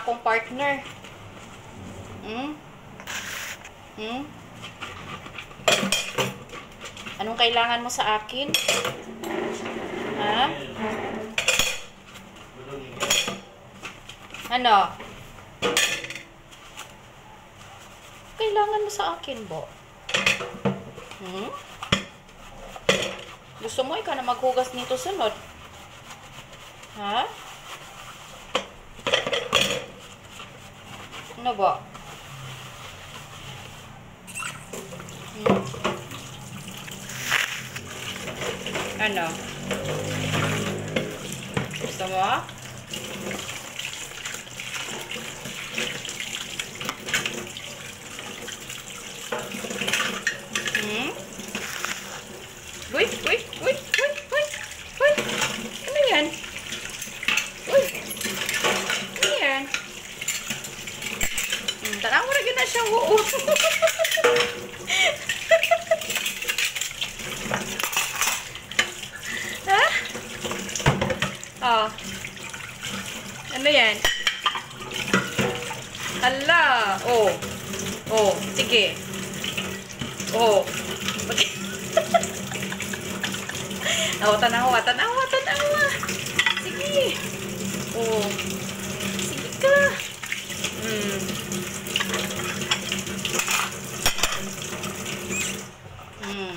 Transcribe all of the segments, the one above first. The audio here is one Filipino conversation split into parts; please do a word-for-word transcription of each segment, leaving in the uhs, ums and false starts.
akong partner. Hmm? Hmm? Anong kailangan mo sa akin? Ha? Ano? Kailangan mo sa akin, Bo? Hmm? Gusto mo ikaw na maghugas nito sunod? Ha? Ano ba? Hmm? Ano? Gusto mo? Hmm? Uy, uy, uy, uy, uy, uy. Ano yan? Uy. Ano yan? Hmm, tanaw mo na gina siya, oo. Ha? Oh. Ano yan? Hala. Oh. Oh, sige. Oh. Oh, tanawa, tanawa, tanawa. Sige. Oh. Sige ka. Hmm. Hmm.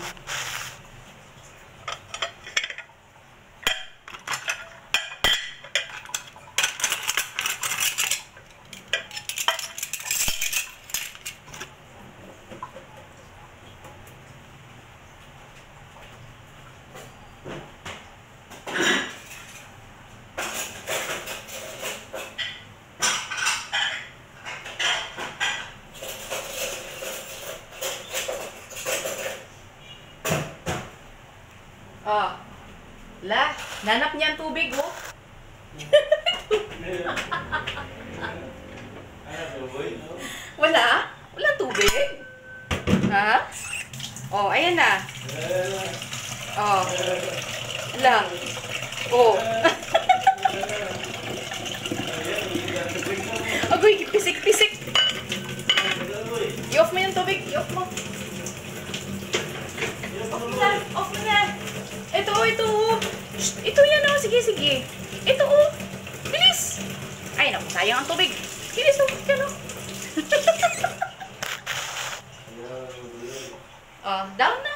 Oh. La, nanap niya ang tubig, oh. Wala? Wala tubig? Ha? Oh, ayan na. Oh. La. Oh. Agoy, pisik-pisik. I-off mo yung tubig. I-off mo. Off mo na. Off mo na. Ito, ito. Shh, ito yan, oh. Sige, sige. Ito, oh. Bilis. Ay, naku, sayang ang tubig. Bilis, oh. Yan, oh. Oh, down na.